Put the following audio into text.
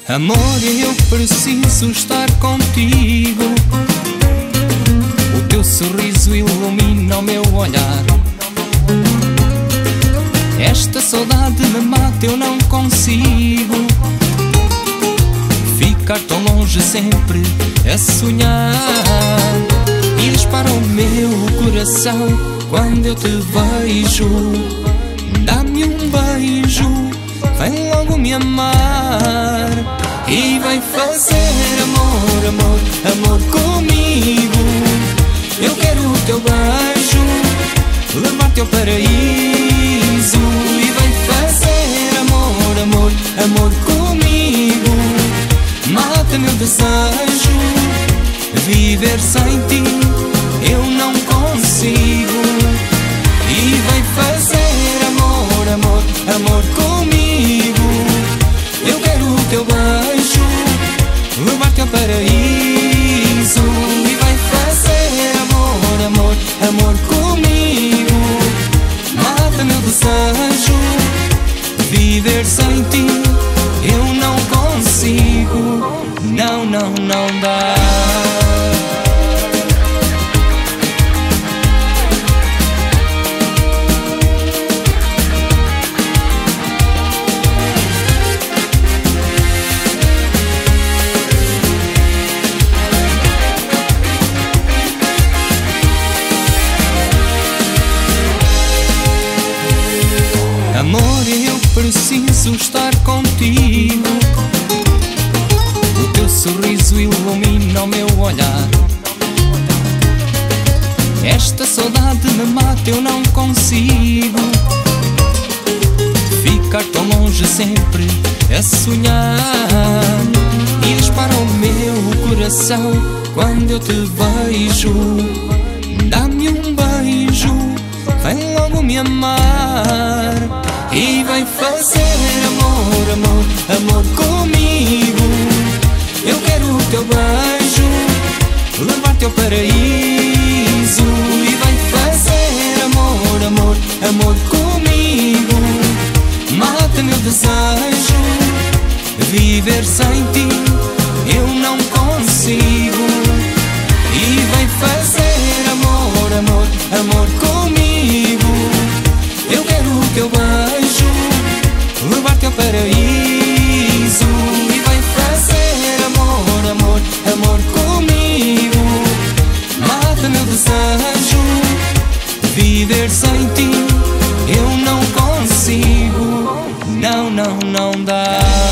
Amor, eu preciso estar contigo. O teu sorriso ilumina o meu olhar. Esta saudade me mata, eu não consigo ficar tão longe sempre a sonhar. E dispara o meu coração quando eu te vejo. Dá-me um beijo, vem logo me amar e vem fazer amor, amor, amor comigo. Eu quero o teu beijo, levar-te ao paraíso e vem fazer amor, amor, amor comigo. Mata meu desejo, viver sem ti eu não consigo. E vem fazer amor, amor, amor comigo. Eu quero o teu beijo, levar-te ao paraíso e vem fazer amor, amor, amor comigo. Mata meu desejo, viver sem ti eu não consigo. Não, não, não dá. Amor, eu preciso estar contigo. O teu sorriso ilumina o meu olhar. Esta saudade me mata, eu não consigo ficar tão longe sempre a sonhar. E dispara o meu coração quando eu te vejo. Dá-me um beijo, vem logo me amar e vem fazer amor, amor, amor comigo. Eu quero o teu beijo, levar-te ao paraíso e vem fazer amor, amor, amor comigo. Mata meu desejo, viver sem ti eu não consigo. E vem fazer amor, amor, amor comigo. Eu quero o teu beijo, levar-te ao paraíso e vem fazer amor, amor, amor comigo. Mata meu desejo, viver sem ti eu não consigo. Não, não, não dá.